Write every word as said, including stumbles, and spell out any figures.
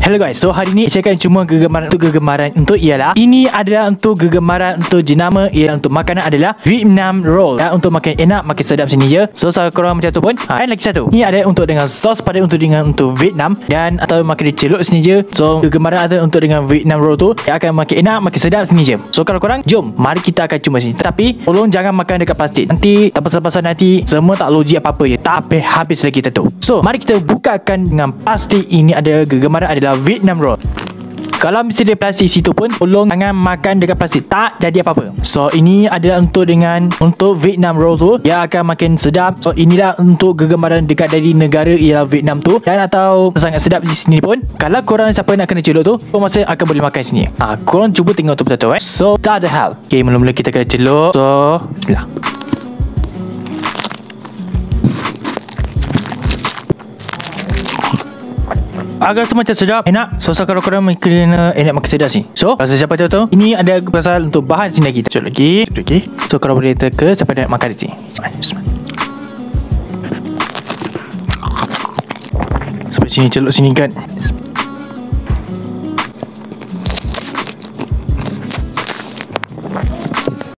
Hello guys, so hari ni saya akan cuma gegemaran untuk gegemaran untuk ialah ini adalah untuk gegemaran untuk jenama ialah untuk makanan adalah Vietnam roll. Dan untuk makan enak, makan sedap sini je. So kalau korang macam tu pun, ha, dan lagi satu. Ini ada untuk dengan sos pada untuk dengan untuk Vietnam dan atau makan dia celup sini je. So gegemaran ada untuk dengan Vietnam roll tu yang akan makan enak, makan sedap sini je. So kalau korang, jom mari kita akan cuma sini. Tapi tolong jangan makan dekat plastik. Nanti tak pasal-pasal nanti semua tak logik apa-apa je. Tak habis lagi kita tu. So mari kita bukakan dengan plastik. Ini ada gegemaran adalah Vietnam roll. Kalau mesti ada plastik situ pun, tolong jangan makan dekat plastik. Tak jadi apa-apa. So ini adalah untuk dengan untuk Vietnam roll tu yang akan makin sedap. So inilah untuk gegemaran dekat dari negara ialah Vietnam tu. Dan atau sangat sedap di sini pun, kalau korang siapa nak kena celup tu, korang masa akan boleh makan sini. Ah, ha, korang cuba tengok tu betul-betul eh. So tak ada hal. Okay, mula-mula kita kena celup. So bismillah. Agar semua macam sedap, enak. So, so kalau korang kena enak makan sedap sini. So kalau siapa tahu tu, ini ada pasal untuk bahan sini lagi. Celup lagi, celup lagi. So korang boleh teka siapa nak makan di sini. Sampai sini celup sini kan.